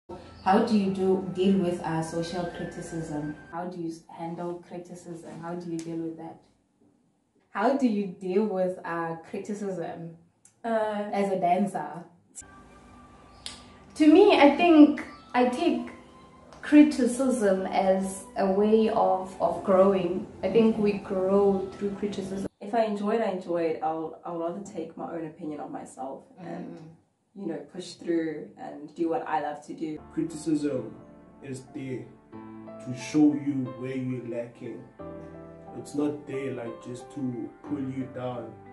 How do you deal with social criticism? How do you handle criticism? How do you deal with that? How do you deal with criticism as a dancer? To me, I think I take criticism as a way of growing. I think we grow through criticism. If I enjoy it, I enjoy it. I'll rather take my own opinion of myself and push through and do what I love to do. Criticism is there to show you where you're lacking. It's not there like just to pull you down.